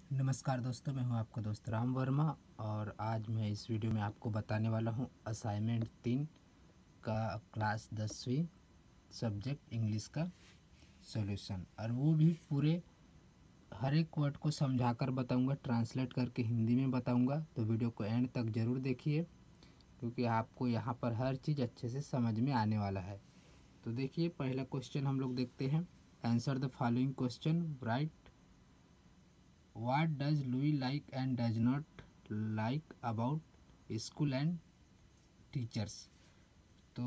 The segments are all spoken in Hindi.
नमस्कार दोस्तों, मैं हूं आपका दोस्त राम वर्मा। और आज मैं इस वीडियो में आपको बताने वाला हूं असाइनमेंट 3 का क्लास 10वीं सब्जेक्ट इंग्लिश का सॉल्यूशन। और वो भी पूरे हर एक वर्ड को समझाकर बताऊंगा, ट्रांसलेट करके हिंदी में बताऊंगा। तो वीडियो को एंड तक ज़रूर देखिए, क्योंकि आपको यहाँ पर हर चीज़ अच्छे से समझ में आने वाला है। तो देखिए, पहला क्वेश्चन हम लोग देखते हैं। Answer the following question, right What does Louis like and does not like about school and teachers? तो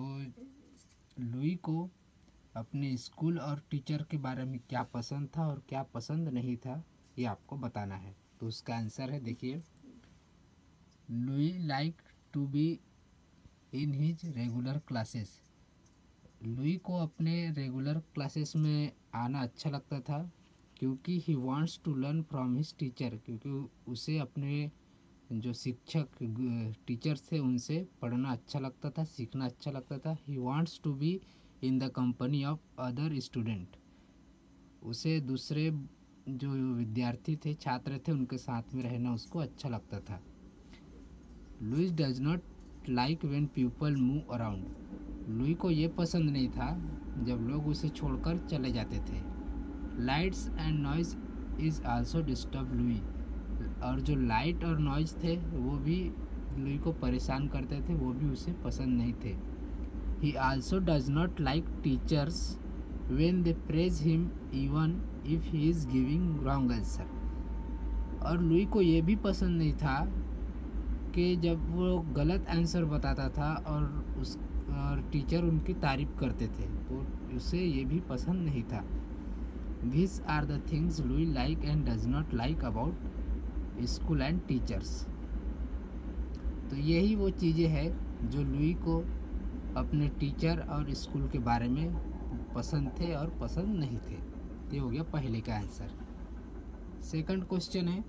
लुई को अपने स्कूल और टीचर के बारे में क्या पसंद था और क्या पसंद नहीं था, ये आपको बताना है। तो उसका आंसर है, देखिए, Louis like to be in his regular classes. Louis को अपने रेगुलर क्लासेस में आना अच्छा लगता था, क्योंकि he wants to learn from his teacher, क्योंकि उसे अपने जो शिक्षक टीचर्स थे उनसे पढ़ना अच्छा लगता था, सीखना अच्छा लगता था। He wants to be in the company of other student. उसे दूसरे जो विद्यार्थी थे, छात्र थे, उनके साथ में रहना उसको अच्छा लगता था। Louis does not like when people move around. Louis को ये पसंद नहीं था जब लोग उसे छोड़कर चले जाते थे। Lights and noise is also disturb Louis. और जो लाइट और नॉइज थे वो भी लुई को परेशान करते थे, वो भी उसे पसंद नहीं थे। He also does not like teachers when they praise him even if he is giving wrong answer. और लुई को ये भी पसंद नहीं था कि जब वो गलत आंसर बताता था और टीचर उनकी तारीफ करते थे, तो उसे ये भी पसंद नहीं था। These are the things Louis like and does not like about school and teachers. तो यही वो चीज़ें हैं जो लुई को अपने टीचर और स्कूल के बारे में पसंद थे और पसंद नहीं थे। ये हो गया पहले का आंसर। सेकंड क्वेश्चन है,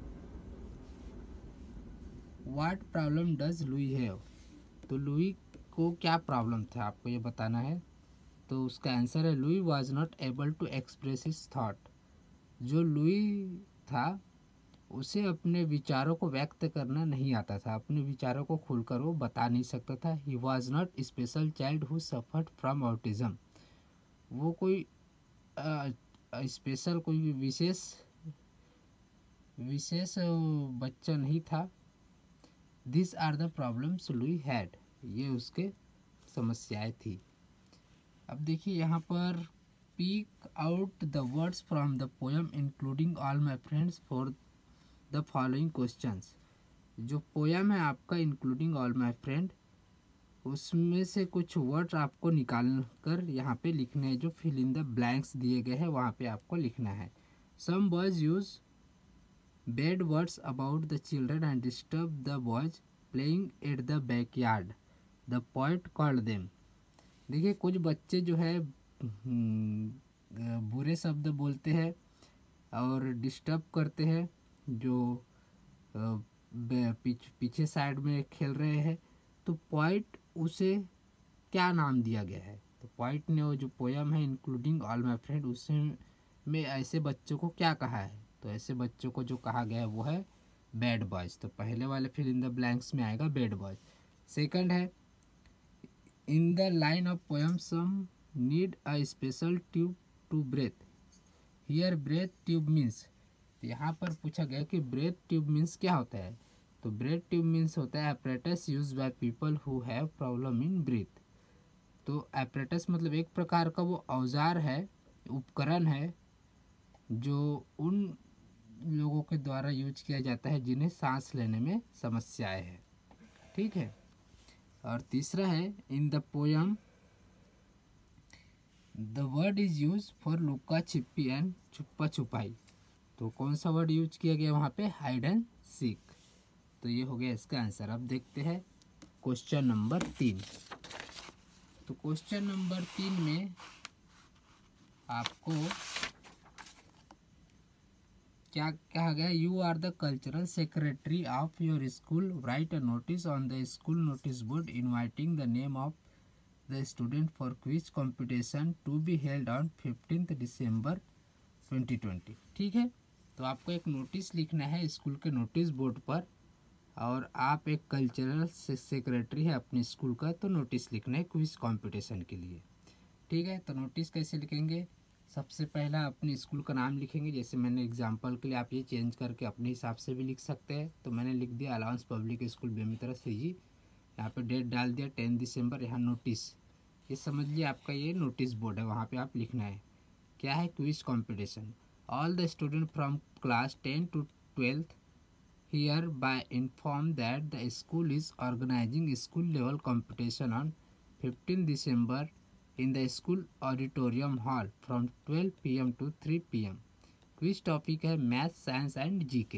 what problem does Louis have. तो लुई को क्या प्रॉब्लम था, आपको ये बताना है। तो उसका आंसर है, Louis was not able to express his thought. जो लुई था उसे अपने विचारों को व्यक्त करना नहीं आता था, अपने विचारों को खुलकर वो बता नहीं सकता था। He was not special child who suffered from autism. वो कोई स्पेशल, कोई विशेष बच्चा नहीं था। This are the problems Louis had. ये उसके समस्याएं थी। अब देखिए यहाँ पर, speak out the words from the poem including all my friends for the following questions. जो पोएम है आपका इंक्लूडिंग ऑल माई फ्रेंड, उसमें से कुछ वर्ड्स आपको निकाल कर यहाँ पे लिखने हैं। जो फिल इन द ब्लैंक्स दिए गए हैं वहाँ पे आपको लिखना है। Some boys use bad words about the children and disturb the boys playing at the backyard, the poet called them. देखिए, कुछ बच्चे जो है बुरे शब्द बोलते हैं और डिस्टर्ब करते हैं, जो पीछे साइड में खेल रहे हैं। तो पोएट उसे क्या नाम दिया गया है? तो पोएट ने वो जो पोयम है इंक्लूडिंग ऑल माई फ्रेंड, उससे में ऐसे बच्चों को क्या कहा है? तो ऐसे बच्चों को जो कहा गया है वो है बैड बॉयज़। तो पहले वाले फिल इन द ब्लैंक्स में आएगा बैड बॉयज़। सेकंड है, in the line of poem some need a special tube to breathe. Here breath tube means. यहाँ पर पूछा गया कि ब्रेथ ट्यूब मीन्स क्या होता है। तो ब्रेथ ट्यूब मीन्स होता है apparatus use by people who have problem in breath. तो एपरेटस मतलब एक प्रकार का वो औजार है, उपकरण है, जो उन लोगों के द्वारा यूज किया जाता है जिन्हें सांस लेने में समस्याएं हैं। ठीक है। और तीसरा है, in the poem the word is use for लुका छिपी एंड छुपा छुपाई। तो कौन सा वर्ड यूज किया गया वहाँ पे? Hide and seek. तो ये हो गया इसका आंसर। अब देखते हैं क्वेश्चन नंबर 3। तो क्वेश्चन नंबर 3 में आपको क्या कहा गया? You are the cultural secretary of your school, write a notice on the school notice board inviting the name of the student for quiz competition to be held on 15 December 2020। ठीक है। तो आपको एक नोटिस लिखना है स्कूल के नोटिस बोर्ड पर, और आप एक कल्चरल सेक्रेटरी है अपने स्कूल का, तो नोटिस लिखना है क्विज कंपटीशन के लिए। ठीक है, तो नोटिस कैसे लिखेंगे? सबसे पहला अपने स्कूल का नाम लिखेंगे। जैसे मैंने एग्जांपल के लिए, आप ये चेंज करके अपने हिसाब से भी लिख सकते हैं। तो मैंने लिख दिया Alliance Public School Bemetara CG, यहाँ पे डेट डाल दिया 10 दिसंबर, यहाँ नोटिस, ये समझ लिया आपका ये नोटिस बोर्ड है, वहाँ पे आप लिखना है क्या है, quiz competition. All the student from class 10 to 12th hereby inform that the school is organizing school level competition on 15 December in the school auditorium hall from 12 PM to 3 PM. Quiz topic है math science and GK.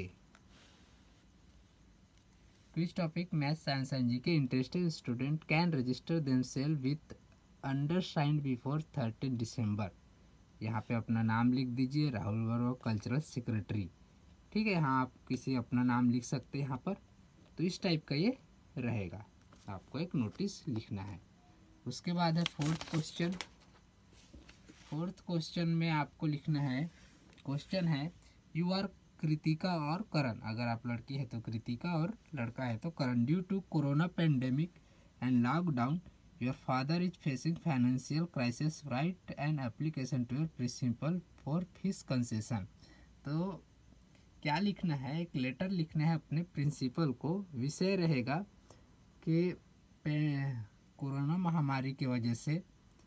Quiz topic math science and GK. Interested student can register themselves with undersigned before 13 December. यहाँ पे अपना नाम लिख दीजिए, राहुल वर्मा कल्चरल सेक्रेटरी। ठीक है, यहाँ आप किसी अपना नाम लिख सकते हैं यहाँ पर। तो इस टाइप का ये रहेगा, आपको एक नोटिस लिखना है। उसके बाद है फोर्थ क्वेश्चन। फोर्थ क्वेश्चन में आपको लिखना है, क्वेश्चन है यू आर कृतिका और करण। अगर आप लड़की है तो कृतिका और लड़का है तो Karan. Due to corona pandemic and lockdown your father is facing financial crisis, write an application to your principal for fees concession. तो क्या लिखना है, एक लेटर लिखना है अपने प्रिंसिपल को। विषय रहेगा कि कोरोना महामारी की वजह से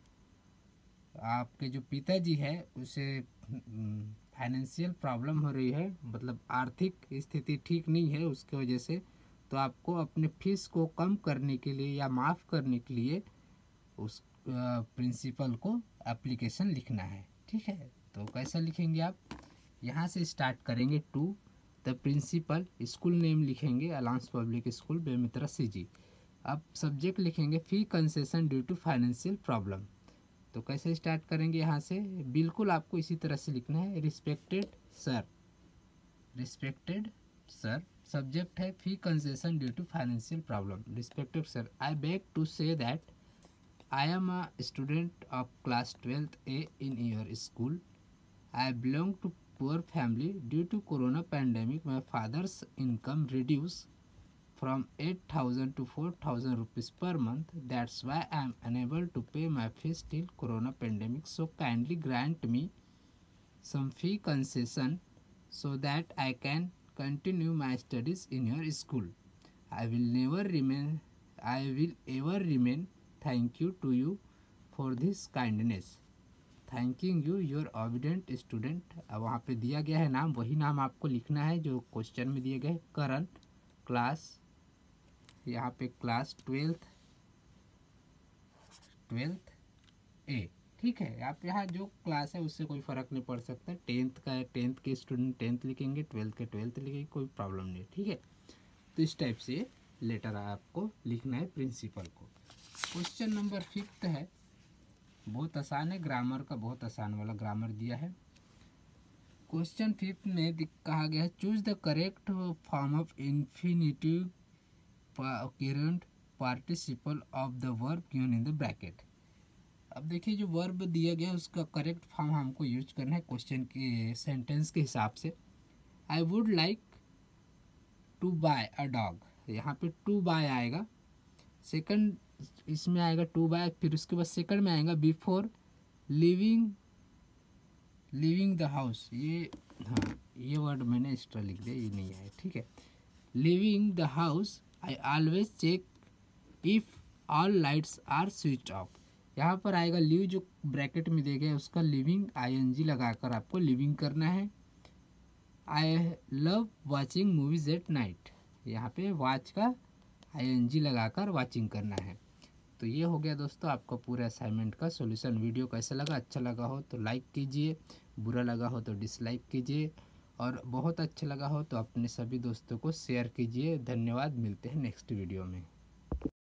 आपके जो पिताजी है उसे फाइनेंशियल प्रॉब्लम हो रही है, मतलब आर्थिक स्थिति ठीक नहीं है उसकी वजह से। तो आपको अपने फीस को कम करने के लिए या माफ़ करने के लिए उस प्रिंसिपल को एप्लीकेशन लिखना है। ठीक है, तो कैसा लिखेंगे आप, यहाँ से स्टार्ट करेंगे to the principal, school name लिखेंगे Alliance Public School Bemetara CG. अब सब्जेक्ट लिखेंगे fee concession due to financial problem. तो कैसे स्टार्ट करेंगे, यहाँ से बिल्कुल आपको इसी तरह से लिखना है, respected sir, respected sir. Subject है fee concession due to financial problem. Respected sir, I beg to say that I am a student of class 12th A in your school. I belong to poor family. Due to corona pandemic, my father's income reduced from 8,000 to 4,000 rupees per month. That's why I am unable to pay my fees till corona pandemic. So kindly grant me some fee concession so that I can continue my studies in your school. I will ever remain thank you to you for this kindness. Thanking you your obedient student. अब वहाँ पे दिया गया है नाम, वही नाम आपको लिखना है जो क्वेश्चन में दिए गए, करण, क्लास, यहाँ पे क्लास 12th A। ठीक है, आप यहाँ जो क्लास है उससे कोई फ़र्क नहीं पड़ सकता। 10th का है, 10th के स्टूडेंट 10th लिखेंगे, 12th के 12th लिखेंगे, कोई प्रॉब्लम नहीं है। ठीक है, तो इस टाइप से लेटर आपको लिखना है प्रिंसिपल को। क्वेश्चन नंबर 5 है, बहुत आसान है, ग्रामर का बहुत आसान वाला ग्रामर दिया है। क्वेश्चन 5 में कहा गया है choose the correct form of infinitive current participle of the verb given in the bracket. अब देखिए जो वर्ब दिया गया है उसका करेक्ट फॉर्म हमको यूज करना है क्वेश्चन के सेंटेंस के हिसाब से। I would like to buy a dog, यहाँ पे टू बाय आएगा, सेकंड इसमें आएगा टू बाय, फिर उसके बाद सेकंड में आएगा बिफोर लिविंग द हाउस। ये हाँ, ये वर्ड मैंने एक्स्ट्रा लिख दिया, ये नहीं आया। ठीक है, leaving the house I always check if all lights are switch off. यहाँ पर आएगा लिव, जो ब्रैकेट में दिया गया उसका लिविंग ING लगाकर आपको लिविंग करना है। I love watching movies at night, यहाँ पे वॉच का ING लगाकर वॉचिंग करना है। तो ये हो गया दोस्तों आपका पूरे असाइनमेंट का सॉल्यूशन। वीडियो कैसा लगा, अच्छा लगा हो तो लाइक कीजिए, बुरा लगा हो तो डिसलाइक कीजिए, और बहुत अच्छा लगा हो तो अपने सभी दोस्तों को शेयर कीजिए। धन्यवाद, मिलते हैं नेक्स्ट वीडियो में।